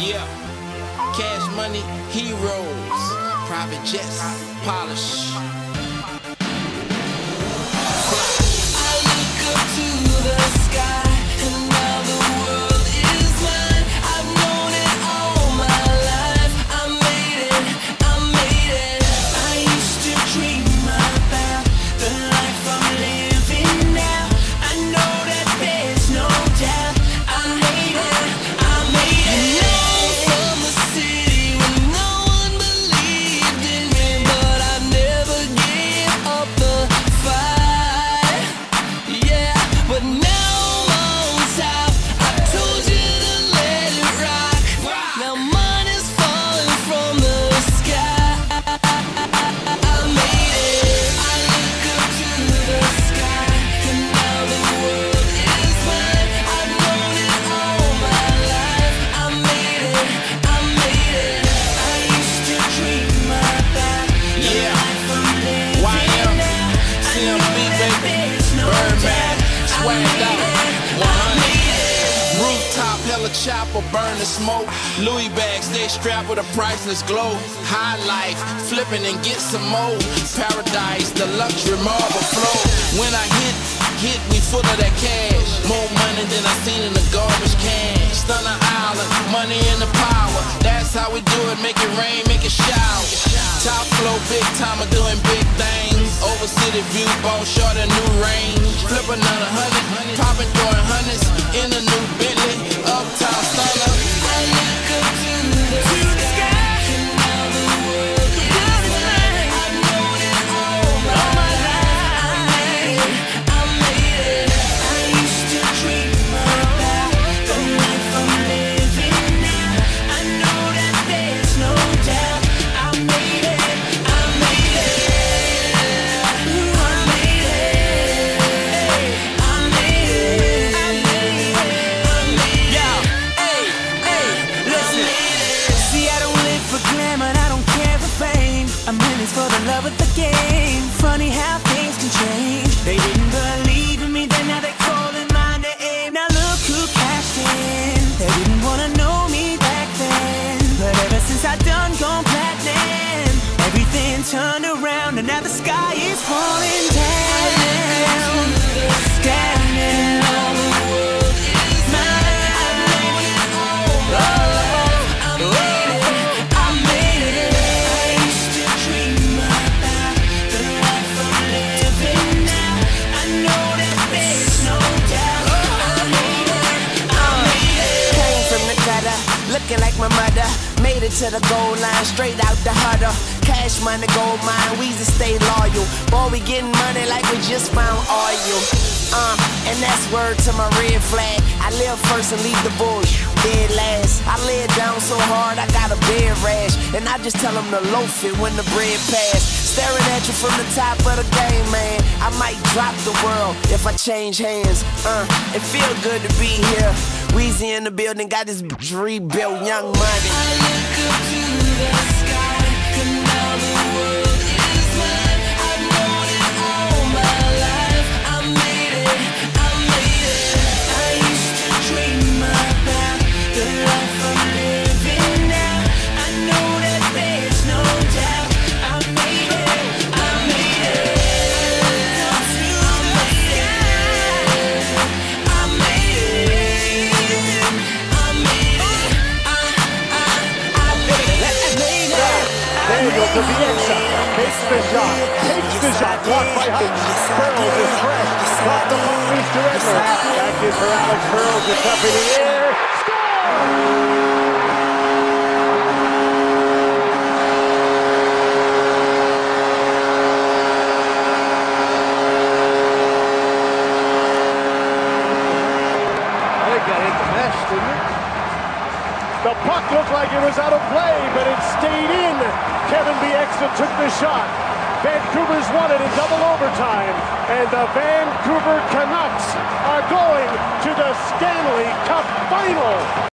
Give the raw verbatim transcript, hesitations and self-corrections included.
Yeah, cash money, heroes, private jets, polish. I look up to the sky, and now the world is mine. I've known it all my life. I made it, I made it. I used to dream about the life I'm living now. I know that there's no doubt. I made it, I made it. I know from the city when no one believed in me, but I never gave up the fight. Yeah, but now I'm on top. I told you to let it rock. Now money's falling from the sky. I made it. I look up to the sky, and now the world is mine. I've known it all my life. I made it. I made it. I used to dream about the Yeah. life I'm living Y M, now. I C M know B, that baby, there's no Birdman, doubt. swagged out, one hundred. I made it. Rooftop, hella chopper, burn the smoke. Louis bags, stay strapped with a priceless glow. High life, flipping and get some more. Paradise, the luxury marble flow. When I hit, hit, we full of that cash. More money than I seen in the garbage can. Stunner Island, money and the power. That's how we do it, make it rain, make it shower. Top flow, big timer, doing big things. Over city view, ball short a new range. Flip another hundred, popping throwing hundreds in a new Bentley. Uptown stunner. I look up to the sky, and now the world is mine. I've known it all my life. I made it, I made it. I used to dream about the life I'm living now. I know that there's no doubt. I made it, I made it. I made it, I made it, I made it, I made it. Hey, hey, listen. See, I don't live for glamour, I don't care for fame. I'm in this for the love of the game. Funny how things can change. They didn't believe in me, then now they're calling my name. Now look who cashed in. They didn't wanna know me back then, but ever since I done gone platinum, everything turned around, and now the sky is falling down. Down now. Looking like my mother, made it to the goal line, straight out the huddle. Cash money, gold mine, Weezy stay loyal. Boy, we getting money like we just found oil. Uh, and that's word to my red flag. I live first and leave the bullshit dead last. I lay it down so hard, I got a bed rash. And I just tell them to loaf it when the bread pass. Staring at you from the top of the game, man. I might drop the world if I change hands. Uh, it feel good to be here. Weezy in the building, got this bitch rebuilt, Young Money. I look up to the sky, and now the world is mine. I've known it all my life. I made it, I made it. I used to dream about the life I'm living now. I know that there's no doubt. I made it, I made it. I made it, I made it. There you go, to Bielsa, takes the shot, takes the shot, blocked by Hutch. Pearls is fresh, got the puck loose to Edler. Back in for Alex Pearls, it's up in the air, score! I think that hit the mesh, didn't it? The puck looked like it was out of play, but it stayed in. Kevin Rudofl took the shot. Vancouver's won it in double overtime, and the Vancouver Canucks are going to the Stanley Cup Final.